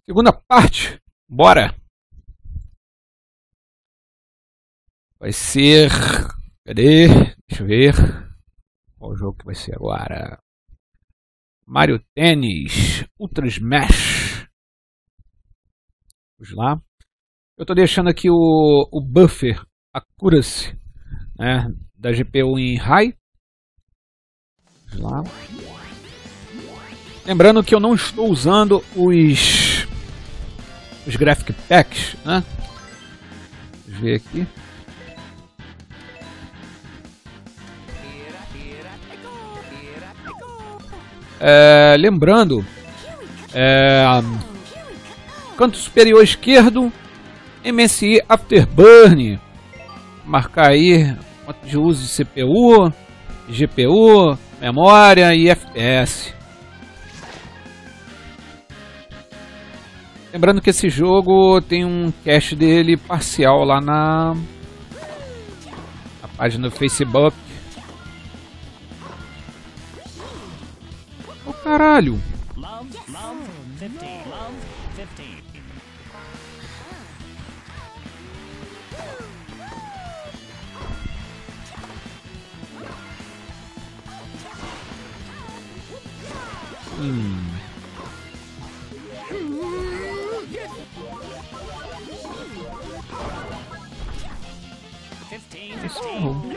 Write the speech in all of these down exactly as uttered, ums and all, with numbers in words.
Segunda parte, bora! Vai ser... Cadê? Deixa eu ver. Qual jogo que vai ser agora? Mario Tennis Ultra Smash. Vamos lá. Eu estou deixando aqui o, o buffer accuracy, né, da G P U em high. Vamos lá. Lembrando que eu não estou usando os, os graphic packs, né? Vamos ver aqui. É, lembrando, é, canto superior esquerdo, M S I Afterburn, marcar aí quanto de uso de C P U, G P U, memória e F P S. Lembrando que esse jogo tem um cache dele parcial lá na, na página do Facebook. Oh, caralho! Hum. Isso é bom.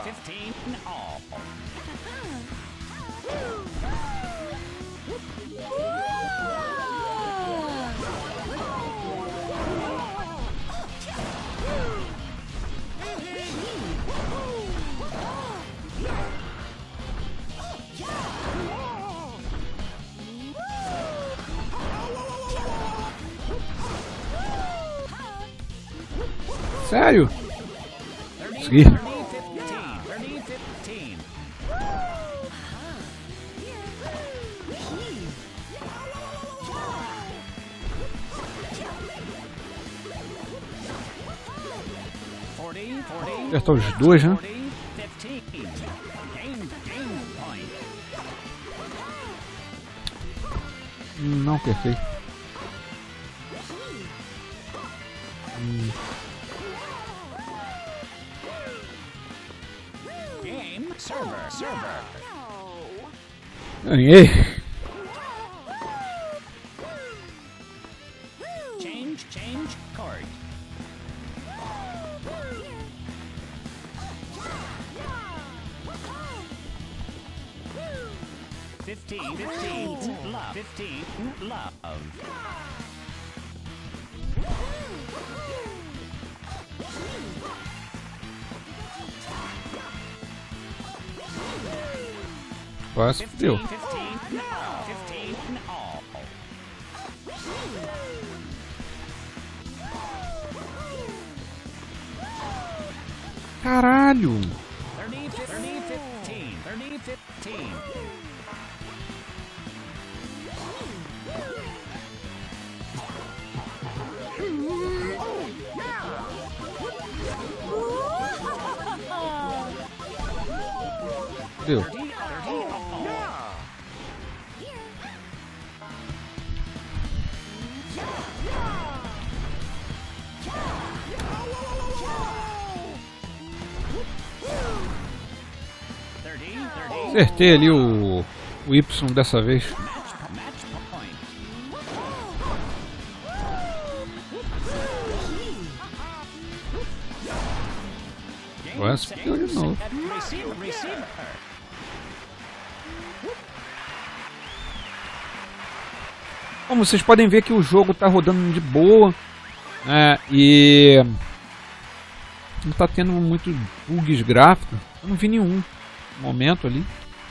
Sério? Consegui. Apertar os dois, né? Não apertei. Hum. Server, server. Ganhei. Change, change, card. Fifteen, fifteen, love, fifteen, love. Quase deu. Caralho! Deu. Acertei ali o, o Y dessa vez. Agora se deu de novo. Como vocês podem ver que o jogo está rodando de boa, né, e não está tendo muitos bugs gráficos. Eu não vi nenhum momento ali.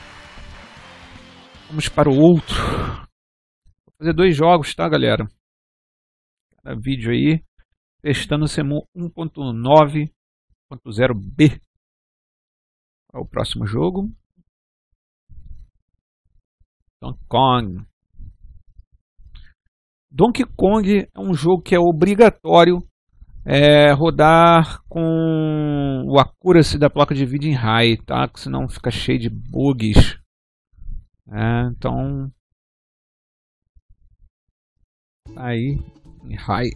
Vamos para o outro. Vou fazer dois jogos, tá, galera? Cada vídeo aí testando o CEMU um ponto nove ponto zero B. É o próximo jogo. Donkey Kong. Donkey Kong é um jogo que é obrigatório é, rodar com o accuracy da placa de vídeo em high, tá? Que senão fica cheio de bugs. É, então Aí, em high.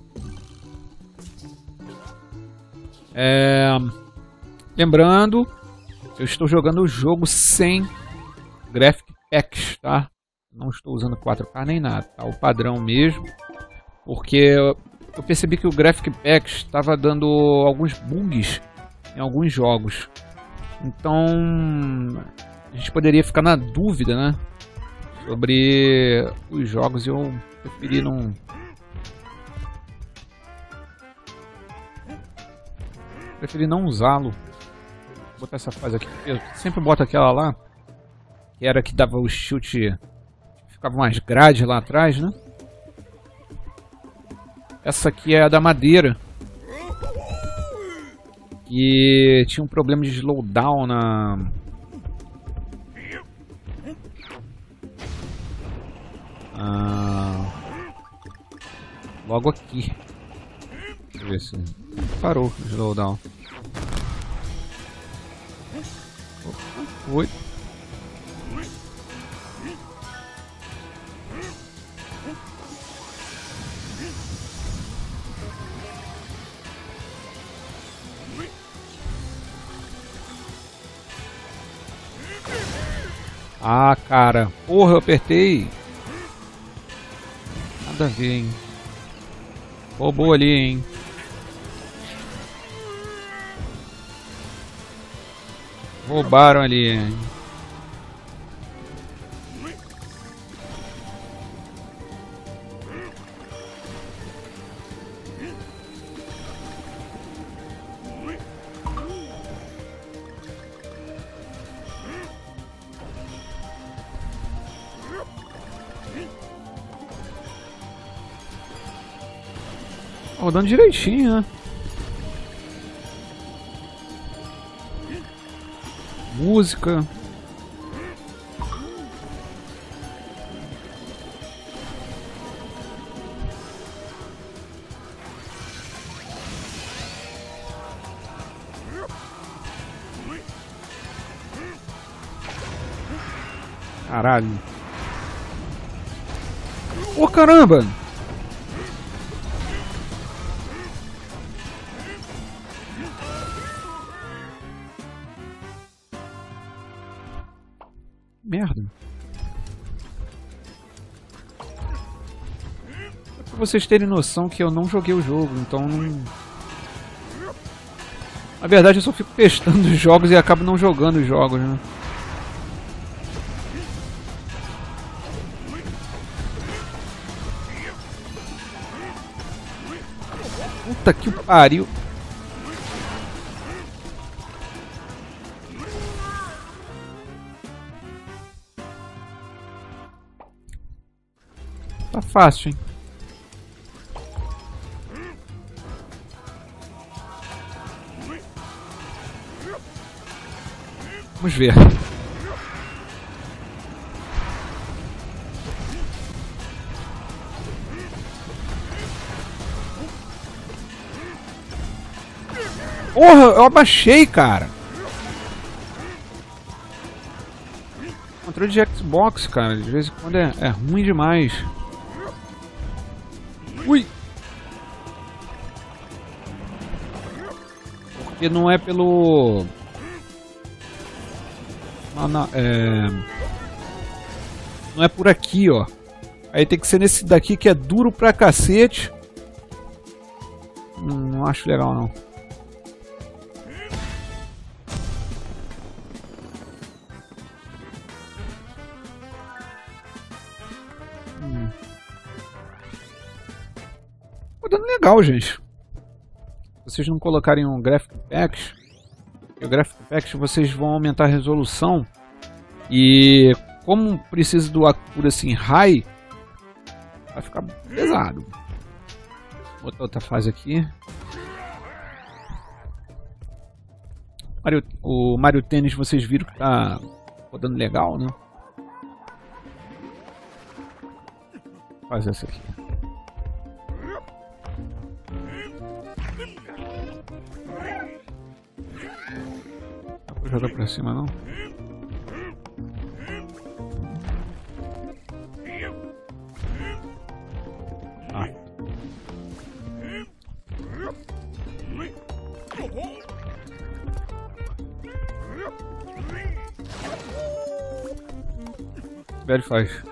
É, lembrando, eu estou jogando o jogo sem Graphic Packs, tá? Não estou usando quatro K nem nada, tá? O padrão mesmo. Porque eu percebi que o Graphic Packs estava dando alguns bugs em alguns jogos. Então, a gente poderia ficar na dúvida, né? Sobre os jogos, eu preferi não... Preferi não usá-lo. Vou botar essa fase aqui. Eu sempre boto aquela lá, que era que dava o chute... Ficava umas grades lá atrás, né? Essa aqui é a da madeira. E tinha um problema de slowdown na... Ah, logo aqui. Deixa eu ver se... Parou o slowdown. Oi. Ah, cara. Porra, eu apertei. Nada a ver, hein. Roubou ali, hein. Roubaram ali, hein. Rodando direitinho, né? Música. Caralho. Ô, caramba! Merda. É pra vocês terem noção que eu não joguei o jogo, então não... Na verdade eu só fico testando os jogos e acabo não jogando os jogos, né? Puta que pariu. Tá fácil, hein? Vamos ver. Porra, eu abaixei, cara. Controle de Xbox, cara, de vez em quando é, é ruim demais. Ui! Porque não é pelo... Não, não, é... não é por aqui, ó. Aí tem que ser nesse daqui que é duro pra cacete. Hum, não acho legal, não. Hum. Dando legal, gente. Se vocês não colocarem um Graphic Packs, o Graphic Packs vocês vão aumentar a resolução e como precisa do Accuracy High, vai ficar pesado. Vou botar outra fase aqui. Mario, o Mario Tennis vocês viram que tá rodando legal, né? Vou fazer essa aqui. Não vou jogar pra cima, não. velho faz.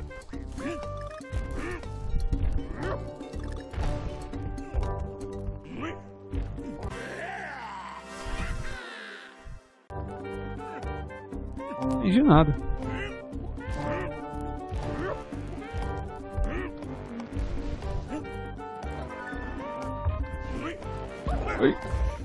Não entendi nada. Oi.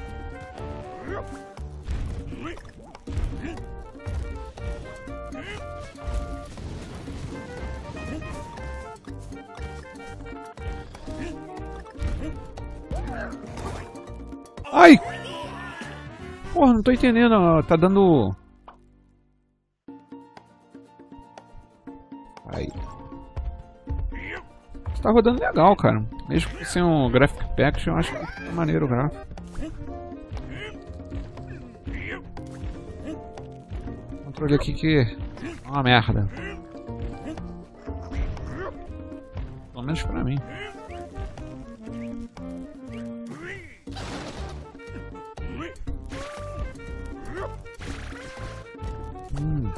Ai! Porra, não tô entendendo. Tá dando... Aí. Tá rodando legal, cara. Mesmo que sem um Graphic Pack, eu acho que é maneiro o gráfico. O controle aqui que é uma merda. Pelo menos pra mim. Hum.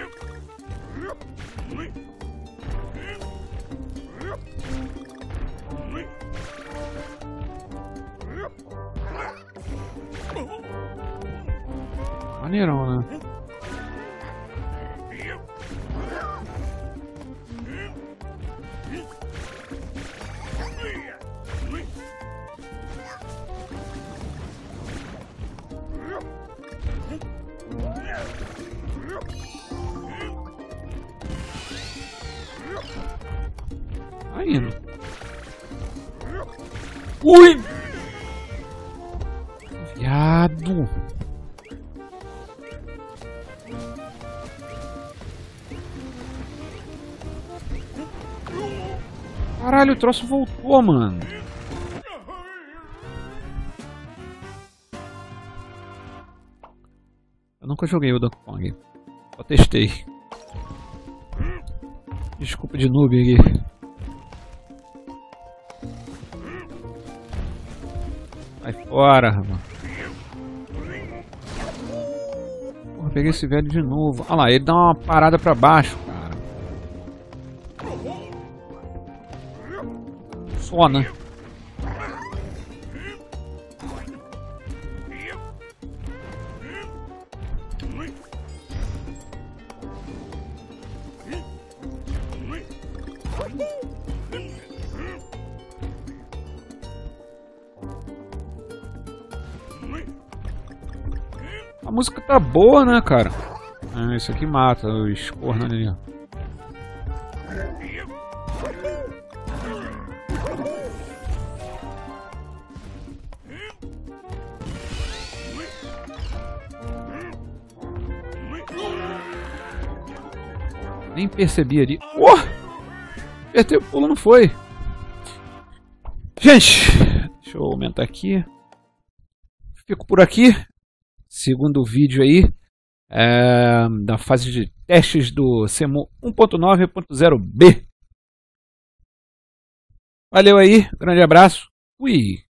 Maneirão, né? Tá indo. Ui! Viado! Caralho, o troço voltou, mano. Eu nunca joguei o Donkey Kong. Só testei. Desculpa de noob aqui. Sai fora, mano. Porra, peguei esse velho de novo. Olha lá, ele dá uma parada pra baixo, cara. Só, né? A música tá boa, né, cara? Ah, isso aqui mata os cornos ali. Nem percebi ali. Oh! Apertei o pulo, não foi. Gente, deixa eu aumentar aqui. Fico por aqui. Segundo vídeo aí. É, da fase de testes do Shenmue um ponto nove ponto zero B. Valeu aí. Grande abraço. Fui.